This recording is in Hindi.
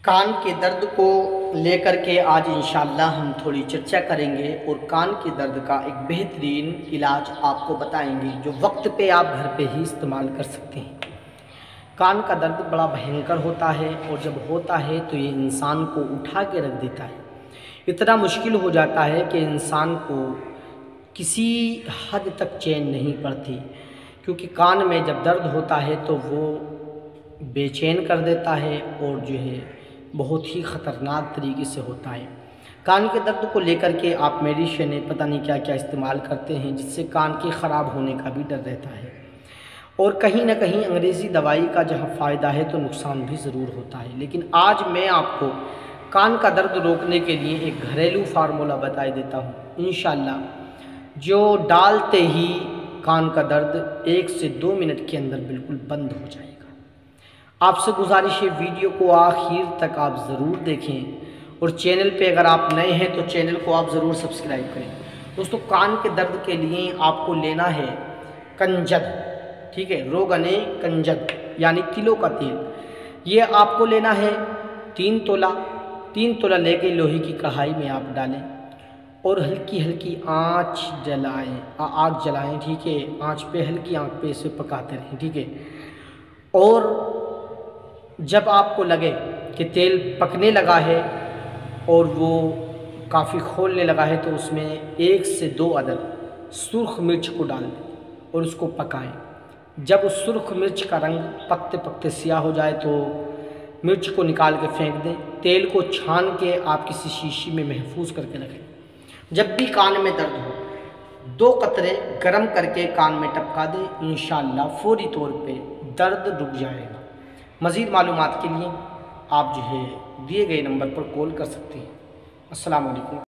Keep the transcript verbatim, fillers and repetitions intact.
कान के दर्द को लेकर के आज इंशाअल्लाह हम थोड़ी चर्चा करेंगे और कान के दर्द का एक बेहतरीन इलाज आपको बताएंगे जो वक्त पे आप घर पे ही इस्तेमाल कर सकते हैं। कान का दर्द बड़ा भयंकर होता है और जब होता है तो ये इंसान को उठा के रख देता है। इतना मुश्किल हो जाता है कि इंसान को किसी हद तक चैन नहीं पड़ती, क्योंकि कान में जब दर्द होता है तो वो बेचैन कर देता है और जो है बहुत ही ख़तरनाक तरीके से होता है। कान के दर्द को लेकर के आप मेडिसिन पता नहीं क्या क्या इस्तेमाल करते हैं, जिससे कान के ख़राब होने का भी डर रहता है। और कहीं ना कहीं अंग्रेज़ी दवाई का जहाँ फ़ायदा है तो नुकसान भी ज़रूर होता है। लेकिन आज मैं आपको कान का दर्द रोकने के लिए एक घरेलू फार्मूला बता देता हूँ इंशाअल्लाह, जो डालते ही कान का दर्द एक से दो मिनट के अंदर बिल्कुल बंद हो जाएगा। आपसे गुजारिश है वीडियो को आखिर तक आप ज़रूर देखें और चैनल पे अगर आप नए हैं तो चैनल को आप ज़रूर सब्सक्राइब करें। दोस्तों, कान के दर्द के लिए आपको लेना है कंजद, ठीक है, रोगने कंजद यानी तिलों का तेल। ये आपको लेना है तीन तोला तीन तोला लेके लोहे की कढ़ाई में आप डालें और हल्की हल्की आँच जलाएं आग जलाएं, ठीक है, आँच पे हल्की आँच पे इसे पकाते रहें, ठीक है। और जब आपको लगे कि तेल पकने लगा है और वो काफ़ी खोलने लगा है तो उसमें एक से दो अदद सुर्ख मिर्च को डाल दें और उसको पकाएं। जब उस सुर्ख मिर्च का रंग पकते पकते सियाह हो जाए तो मिर्च को निकाल के फेंक दें। तेल को छान के आप किसी शीशी में महफूज करके रखें। जब भी कान में दर्द हो दो कतरे गरम करके कान में टपका दें, इंशाअल्लाह फौरी तौर पे दर्द रुक जाएगा। मज़ीद मालूमात के लिए आप जो है दिए गए नंबर पर कॉल कर सकते हैं। अस्सलाम वालेकुम।